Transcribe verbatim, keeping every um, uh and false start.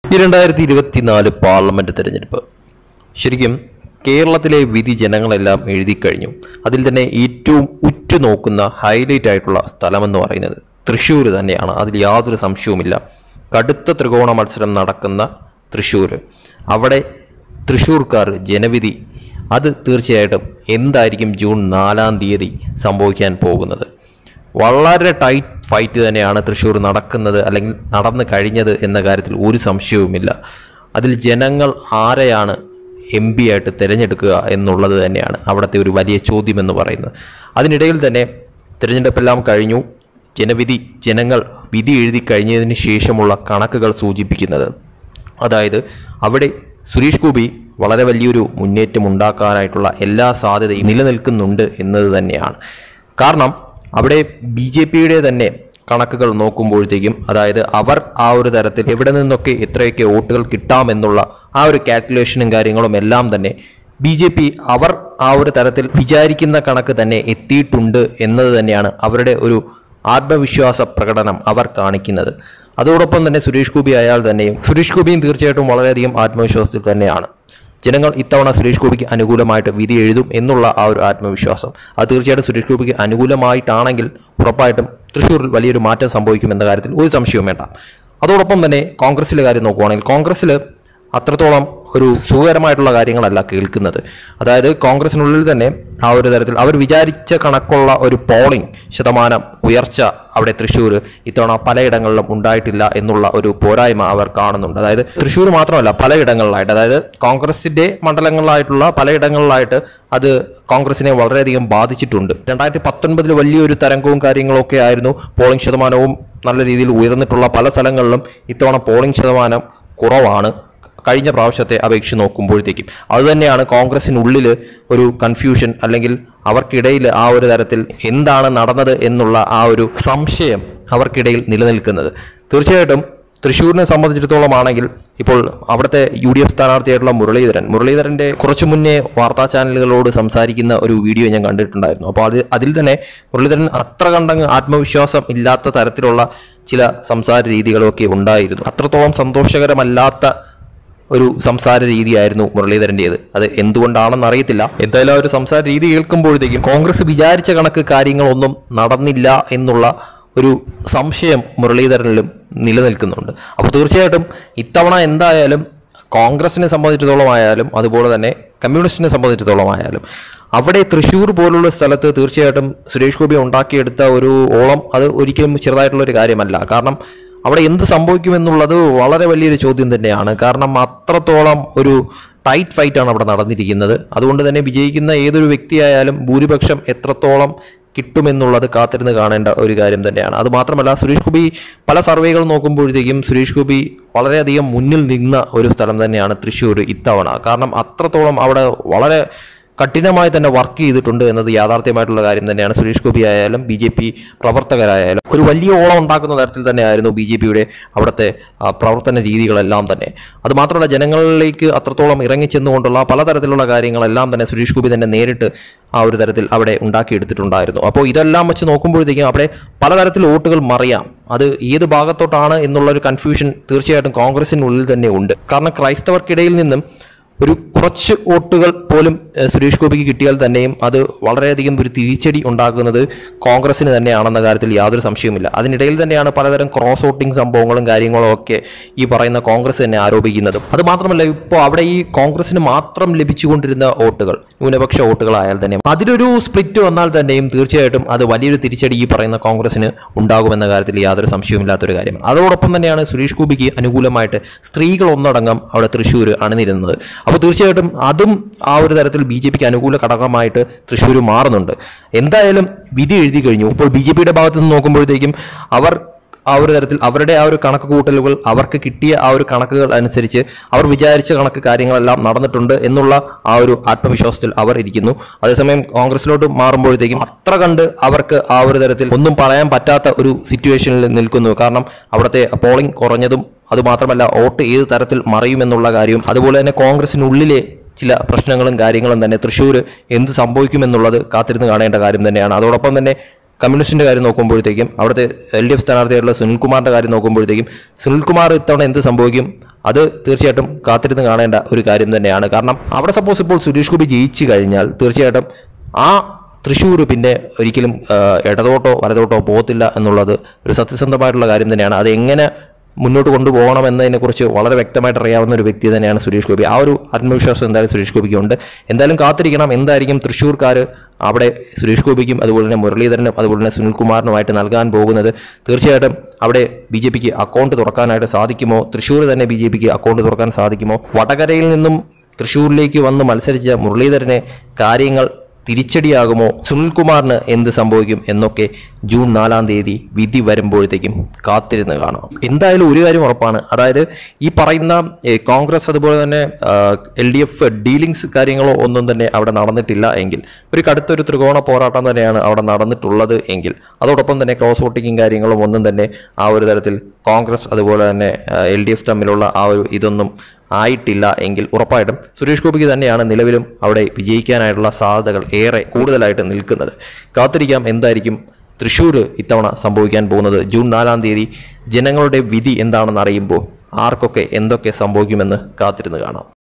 ഈ രണ്ടായിരത്തി ഇരുപത്തിനാല് പാർലമെന്റ് തെരഞ്ഞെടുപ്പ് ശരിക്കും കേരളത്തിലെ വിധി ജനങ്ങളെല്ലാം എഴുതി കഴിഞ്ഞു. അതിൽ തന്നെ ഏറ്റവും ഉറ്റുനോക്കുന്ന ഹൈലൈറ്റ് ആയിട്ടുള്ള സ്ഥലമെന്ന് പറയുന്നത് തൃശ്ശൂർ തന്നെയാണ്. അതിൽ യാതൊരു സംശയവുമില്ല. കടുത്ത ത്രികോണ മത്സരം നടക്കുന്ന തൃശ്ശൂർ, അവിടെ തൃശ്ശൂർക്കാർ ജനവിധി അത് തീർച്ചയായിട്ടും എന്തായിരിക്കും ജൂൺ നാലാം തീയതി സംഭവിക്കാൻ പോകുന്നത്. വളരെ ടൈറ്റ് ഫൈറ്റ് തന്നെയാണ് തൃശ്ശൂർ നടക്കുന്നത്, അല്ലെങ്കിൽ നടന്നു കഴിഞ്ഞത് എന്ന കാര്യത്തിൽ ഒരു സംശയവുമില്ല. അതിൽ ജനങ്ങൾ ആരെയാണ് എം പി ആയിട്ട് തിരഞ്ഞെടുക്കുക എന്നുള്ളത് തന്നെയാണ് അവിടുത്തെ ഒരു വലിയ ചോദ്യമെന്ന് പറയുന്നത്. അതിനിടയിൽ തന്നെ തിരഞ്ഞെടുപ്പെല്ലാം കഴിഞ്ഞു. ജനവിധി ജനങ്ങൾ വിധി എഴുതി കഴിഞ്ഞതിന് ശേഷമുള്ള കണക്കുകൾ സൂചിപ്പിക്കുന്നത്, അതായത് അവിടെ സുരേഷ് ഗോപി വളരെ വലിയൊരു മുന്നേറ്റം ഉണ്ടാക്കാനായിട്ടുള്ള എല്ലാ സാധ്യതയും നിലനിൽക്കുന്നുണ്ട് എന്നത് തന്നെയാണ്. കാരണം അവിടെ ബി ജെ പിയുടെ തന്നെ കണക്കുകൾ നോക്കുമ്പോഴത്തേക്കും, അതായത് അവർ ആ ഒരു തരത്തിൽ എവിടെ നിന്നൊക്കെ എത്രയൊക്കെ വോട്ടുകൾ കിട്ടാമെന്നുള്ള ആ ഒരു കാൽക്കുലേഷനും കാര്യങ്ങളും എല്ലാം തന്നെ ബി ജെ പി അവർ ആ ഒരു തരത്തിൽ വിചാരിക്കുന്ന കണക്ക് തന്നെ എത്തിയിട്ടുണ്ട് എന്നത് തന്നെയാണ് അവരുടെ ഒരു ആത്മവിശ്വാസ പ്രകടനം അവർ കാണിക്കുന്നത്. അതോടൊപ്പം തന്നെ സുരേഷ് ഗോപി അയാൾ തന്നെയും സുരേഷ് ഗോപിയും തീർച്ചയായിട്ടും വളരെയധികം ആത്മവിശ്വാസത്തിൽ തന്നെയാണ്. ജനങ്ങൾ ഇത്തവണ സുരേഷ് ഗോപിക്ക് അനുകൂലമായിട്ട് വിധി എഴുതും എന്നുള്ള ആ ഒരു ആത്മവിശ്വാസം, അത് തീർച്ചയായിട്ടും സുരേഷ് ഗോപിക്ക് അനുകൂലമായിട്ടാണെങ്കിൽ ഉറപ്പായിട്ടും തൃശ്ശൂരിൽ വലിയൊരു മാറ്റം സംഭവിക്കുമെന്ന കാര്യത്തിൽ ഒരു സംശയവും വേണ്ട. അതോടൊപ്പം തന്നെ കോൺഗ്രസിലെ കാര്യം നോക്കുവാണെങ്കിൽ കോൺഗ്രസ്സിൽ അത്രത്തോളം ഒരു സുഖകരമായിട്ടുള്ള കാര്യങ്ങളല്ല കേൾക്കുന്നത്. അതായത് കോൺഗ്രസിനുള്ളിൽ തന്നെ ആ ഒരു തരത്തിൽ അവർ വിചാരിച്ച കണക്കുള്ള ഒരു പോളിംഗ് ശതമാനം ഉയർച്ച അവിടെ തൃശ്ശൂർ ഇത്തവണ പലയിടങ്ങളിലും ഉണ്ടായിട്ടില്ല എന്നുള്ള ഒരു പോരായ്മ അവർ കാണുന്നുണ്ട്. അതായത് തൃശ്ശൂർ മാത്രമല്ല, പലയിടങ്ങളിലായിട്ട്, അതായത് കോൺഗ്രസിന്റെ മണ്ഡലങ്ങളിലായിട്ടുള്ള പലയിടങ്ങളിലായിട്ട് അത് കോൺഗ്രസിനെ വളരെയധികം ബാധിച്ചിട്ടുണ്ട്. രണ്ടായിരത്തി പത്തൊൻപതിൽ വലിയൊരു തരംഗവും കാര്യങ്ങളൊക്കെ ആയിരുന്നു. പോളിംഗ് ശതമാനവും നല്ല രീതിയിൽ ഉയർന്നിട്ടുള്ള പല സ്ഥലങ്ങളിലും ഇത്തവണ പോളിംഗ് ശതമാനം കുറവാണ് കഴിഞ്ഞ പ്രാവശ്യത്തെ അപേക്ഷിച്ച് നോക്കുമ്പോഴത്തേക്കും. അതുതന്നെയാണ് കോൺഗ്രസിനുള്ളിൽ ഒരു കൺഫ്യൂഷൻ, അല്ലെങ്കിൽ അവർക്കിടയിൽ ആ ഒരു തരത്തിൽ എന്താണ് നടന്നത് എന്നുള്ള ആ ഒരു സംശയം അവർക്കിടയിൽ നിലനിൽക്കുന്നത്. തീർച്ചയായിട്ടും തൃശ്ശൂരിനെ സംബന്ധിച്ചിടത്തോളം ആണെങ്കിൽ ഇപ്പോൾ അവിടുത്തെ യു ഡി എഫ് സ്ഥാനാർത്ഥിയായിട്ടുള്ള മുരളീധരൻ മുരളീധരൻ്റെ കുറച്ചു മുന്നേ വാർത്താ ചാനലുകളോട് സംസാരിക്കുന്ന ഒരു വീഡിയോ ഞാൻ കണ്ടിട്ടുണ്ടായിരുന്നു. അപ്പോൾ അത് അതിൽ തന്നെ മുരളീധരൻ അത്ര കണ്ടങ്ങ് ആത്മവിശ്വാസം ഇല്ലാത്ത തരത്തിലുള്ള ചില സംസാര രീതികളൊക്കെ ഉണ്ടായിരുന്നു. അത്രത്തോളം സന്തോഷകരമല്ലാത്ത ഒരു സംസാര രീതിയായിരുന്നു മുരളീധരൻ്റേത്. അത് എന്തുകൊണ്ടാണെന്ന് അറിയത്തില്ല. എന്തായാലും ആ ഒരു സംസാര രീതി കേൾക്കുമ്പോഴത്തേക്കും കോൺഗ്രസ് വിചാരിച്ച കണക്ക് കാര്യങ്ങളൊന്നും നടന്നില്ല എന്നുള്ള ഒരു സംശയം മുരളീധരനിലും നിലനിൽക്കുന്നുണ്ട്. അപ്പോൾ തീർച്ചയായിട്ടും ഇത്തവണ എന്തായാലും കോൺഗ്രസിനെ സംബന്ധിച്ചിടത്തോളം ആയാലും അതുപോലെ തന്നെ കമ്മ്യൂണിസ്റ്റിനെ സംബന്ധിച്ചിടത്തോളം ആയാലും അവിടെ തൃശ്ശൂർ പോലുള്ള സ്ഥലത്ത് തീർച്ചയായിട്ടും സുരേഷ് ഗോപി ഉണ്ടാക്കിയെടുത്ത ഒരു ഓളം അത് ഒരിക്കലും ചെറുതായിട്ടുള്ളൊരു കാര്യമല്ല. കാരണം അവിടെ എന്ത് സംഭവിക്കുമെന്നുള്ളത് വളരെ വലിയൊരു ചോദ്യം തന്നെയാണ്. കാരണം അത്രത്തോളം ഒരു ടൈറ്റ് ഫൈറ്റാണ് അവിടെ നടന്നിരിക്കുന്നത്. അതുകൊണ്ട് തന്നെ വിജയിക്കുന്ന ഏതൊരു വ്യക്തിയായാലും ഭൂരിപക്ഷം എത്രത്തോളം കിട്ടുമെന്നുള്ളത് കാത്തിരുന്ന് കാണേണ്ട ഒരു കാര്യം തന്നെയാണ്. അതുമാത്രമല്ല, സുരേഷ് ഗോപി പല സർവേകൾ നോക്കുമ്പോഴത്തേക്കും സുരേഷ് ഗോപി വളരെയധികം മുന്നിൽ നിന്ന ഒരു സ്ഥലം തന്നെയാണ് തൃശ്ശൂർ ഇത്തവണ. കാരണം അത്രത്തോളം അവിടെ വളരെ കഠിനമായി തന്നെ വർക്ക് ചെയ്തിട്ടുണ്ട് എന്നത് യാഥാർത്ഥ്യമായിട്ടുള്ള കാര്യം തന്നെയാണ്. സുരേഷ് ഗോപി ആയാലും ബി ജെ പി പ്രവർത്തകരായാലും ഒരു വലിയ ഓളം ഉണ്ടാക്കുന്ന തരത്തിൽ തന്നെയായിരുന്നു ബി ജെ പിയുടെ അവിടുത്തെ പ്രവർത്തന രീതികളെല്ലാം തന്നെ. അതുമാത്രമല്ല, ജനങ്ങളിലേക്ക് അത്രത്തോളം ഇറങ്ങിച്ചെന്നുകൊണ്ടുള്ള പലതരത്തിലുള്ള കാര്യങ്ങളെല്ലാം തന്നെ സുരേഷ് ഗോപി തന്നെ നേരിട്ട് ആ ഒരു തരത്തിൽ അവിടെ ഉണ്ടാക്കിയെടുത്തിട്ടുണ്ടായിരുന്നു. അപ്പോൾ ഇതെല്ലാം വെച്ച് നോക്കുമ്പോഴത്തേക്കും അവിടെ പലതരത്തിൽ വോട്ടുകൾ മറിയാം. അത് ഏത് ഭാഗത്തോട്ടാണ് എന്നുള്ളൊരു കൺഫ്യൂഷൻ തീർച്ചയായിട്ടും കോൺഗ്രസിനുള്ളിൽ തന്നെ ഉണ്ട്. കാരണം ക്രൈസ്തവർക്കിടയിൽ നിന്നും ഒരു കുറച്ച് വോട്ടുകൾ പോലും സുരേഷ് ഗോപിക്ക് കിട്ടിയാൽ തന്നെയും അത് വളരെയധികം ഒരു തിരിച്ചടി ഉണ്ടാക്കുന്നത് കോൺഗ്രസിന് തന്നെയാണെന്ന കാര്യത്തിൽ യാതൊരു സംശയവുമില്ല. അതിനിടയിൽ തന്നെയാണ് പലതരം ക്രോസ് വോട്ടിംഗ് സംഭവങ്ങളും കാര്യങ്ങളും ഒക്കെ ഈ പറയുന്ന കോൺഗ്രസ് തന്നെ ആരോപിക്കുന്നതും. അത് മാത്രമല്ല, ഇപ്പോൾ അവിടെ ഈ കോൺഗ്രസിന് മാത്രം ലഭിച്ചുകൊണ്ടിരുന്ന വോട്ടുകൾ, ന്യൂനപക്ഷ വോട്ടുകളായാൽ തന്നെ അതിലൊരു സ്പ്ലിറ്റ് വന്നാൽ തന്നെയും തീർച്ചയായിട്ടും അത് വലിയൊരു തിരിച്ചടി ഈ പറയുന്ന കോൺഗ്രസിന് ഉണ്ടാകുമെന്ന കാര്യത്തിൽ യാതൊരു സംശയവുമില്ലാത്തൊരു കാര്യമാണ്. അതോടൊപ്പം തന്നെയാണ് സുരേഷ് ഗോപിക്ക് അനുകൂലമായിട്ട് സ്ത്രീകൾ ഒന്നടങ്കം അവിടെ തൃശ്ശൂർ അണിനിരുന്നത്. അപ്പോൾ തീർച്ചയായിട്ടും അതും ആ ഒരു തരത്തിൽ ബി ജെ പിക്ക് അനുകൂല ഘടകമായിട്ട് തൃശ്ശൂർ മാറുന്നുണ്ട്. എന്തായാലും വിധി എഴുതി കഴിഞ്ഞു. ഇപ്പോൾ ബി ജെ പിയുടെ ഭാഗത്ത് നിന്ന് നോക്കുമ്പോഴത്തേക്കും അവർ ആ ഒരു തരത്തിൽ അവരുടെ ആ ഒരു കണക്ക് കൂട്ടലുകൾ, അവർക്ക് കിട്ടിയ ആ ഒരു കണക്കുകൾ അനുസരിച്ച് അവർ വിചാരിച്ച കണക്ക് കാര്യങ്ങളെല്ലാം നടന്നിട്ടുണ്ട് എന്നുള്ള ആ ഒരു ആത്മവിശ്വാസത്തിൽ അവർ ഇരിക്കുന്നു. അതേസമയം കോൺഗ്രസിലോട്ട് മാറുമ്പോഴത്തേക്കും അത്ര കണ്ട് അവർക്ക് ആ ഒരു തരത്തിൽ ഒന്നും പറയാൻ പറ്റാത്ത ഒരു സിറ്റുവേഷനിൽ നിൽക്കുന്നു. കാരണം അവിടുത്തെ പോളിംഗ് കുറഞ്ഞതും അതുമാത്രമല്ല വോട്ട് ഏത് തരത്തിൽ മറിയുമെന്നുള്ള കാര്യവും, അതുപോലെ തന്നെ കോൺഗ്രസിനുള്ളിലെ ചില പ്രശ്നങ്ങളും കാര്യങ്ങളും തന്നെ തൃശ്ശൂർ എന്ത് സംഭവിക്കുമെന്നുള്ളത് കാത്തിരുന്ന് കാണേണ്ട കാര്യം തന്നെയാണ്. അതോടൊപ്പം തന്നെ കമ്മ്യൂണിസ്റ്റിൻ്റെ കാര്യം നോക്കുമ്പോഴത്തേക്കും അവിടുത്തെ എൽ ഡി എഫ് സ്ഥാനാർത്ഥിയായിട്ടുള്ള സുനിൽകുമാറിൻ്റെ കാര്യം നോക്കുമ്പോഴത്തേക്കും സുനിൽകുമാർ ഇത്തവണ എന്ത് സംഭവിക്കും അത് തീർച്ചയായിട്ടും കാത്തിരുന്ന് കാണേണ്ട ഒരു കാര്യം തന്നെയാണ്. കാരണം അവിടെ സപ്പോസ് ഇപ്പോൾ സുരേഷ് ഗോപി ജയിച്ചു കഴിഞ്ഞാൽ തീർച്ചയായിട്ടും ആ തൃശ്ശൂർ പിന്നെ ഒരിക്കലും ഇടതോട്ടോ വലതോട്ടോ പോകത്തില്ല എന്നുള്ളത് ഒരു സത്യസന്ധമായിട്ടുള്ള കാര്യം തന്നെയാണ്. അത് എങ്ങനെ മുന്നോട്ട് കൊണ്ടുപോകണം എന്നതിനെക്കുറിച്ച് വളരെ വ്യക്തമായിട്ട് അറിയാവുന്ന ഒരു വ്യക്തി തന്നെയാണ് സുരേഷ് ഗോപി. ആ ഒരു ആത്മവിശ്വാസം എന്തായാലും സുരേഷ് ഗോപിക്ക് ഉണ്ട്. എന്തായാലും കാത്തിരിക്കണം എന്തായിരിക്കും തൃശ്ശൂർക്കാർ അവിടെ സുരേഷ് ഗോപിക്കും അതുപോലെ തന്നെ മുരളീധരനും അതുപോലെ തന്നെ സുനിൽകുമാറിനുമായിട്ട് നൽകാൻ പോകുന്നത്. തീർച്ചയായിട്ടും അവിടെ ബി ജെ പിക്ക് അക്കൗണ്ട് തുറക്കാനായിട്ട് സാധിക്കുമോ? തൃശ്ശൂർ തന്നെ ബി ജെ പിക്ക് അക്കൗണ്ട് തുറക്കാൻ സാധിക്കുമോ? വടകരയിൽ നിന്നും തൃശ്ശൂരിലേക്ക് വന്ന് മത്സരിച്ച മുരളീധരനെ കാര്യങ്ങൾ തിരിച്ചടിയാകുമോ? സുനിൽകുമാറിന് എന്ത് സംഭവിക്കും എന്നൊക്കെ ജൂൺ നാലാം തീയതി വിധി വരുമ്പോഴത്തേക്കും കാത്തിരുന്ന് കാണാം. എന്തായാലും ഒരു കാര്യം ഉറപ്പാണ്, അതായത് ഈ പറയുന്ന കോൺഗ്രസ് അതുപോലെ തന്നെ എൽ ഡി എഫ് ഡീലിങ്സ് കാര്യങ്ങളോ ഒന്നും തന്നെ അവിടെ നടന്നിട്ടില്ല എങ്കിൽ ഒരു കടുത്തൊരു ത്രികോണ പോരാട്ടം തന്നെയാണ് അവിടെ നടന്നിട്ടുള്ളത് എങ്കിൽ അതോടൊപ്പം തന്നെ ക്രോസ് വോട്ടിങ്ങും കാര്യങ്ങളും ഒന്നും തന്നെ ആ ഒരു തരത്തിൽ കോൺഗ്രസ് അതുപോലെ തന്നെ എൽ ഡി എഫ് തമ്മിലുള്ള ആ ഒരു ഇതൊന്നും ആയിട്ടില്ല എങ്കിൽ ഉറപ്പായിട്ടും സുരേഷ് ഗോപിക്ക് തന്നെയാണ് നിലവിലും അവിടെ വിജയിക്കാനായിട്ടുള്ള സാധ്യതകൾ ഏറെ കൂടുതലായിട്ട് നിൽക്കുന്നത്. കാത്തിരിക്കാം എന്തായിരിക്കും തൃശ്ശൂർ ഇത്തവണ സംഭവിക്കാൻ പോകുന്നത്. ജൂൺ നാലാം തീയതി ജനങ്ങളുടെ വിധി എന്താണെന്ന് അറിയുമ്പോൾ ആർക്കൊക്കെ എന്തൊക്കെ സംഭവിക്കുമെന്ന് കാത്തിരുന്ന് കാണാം.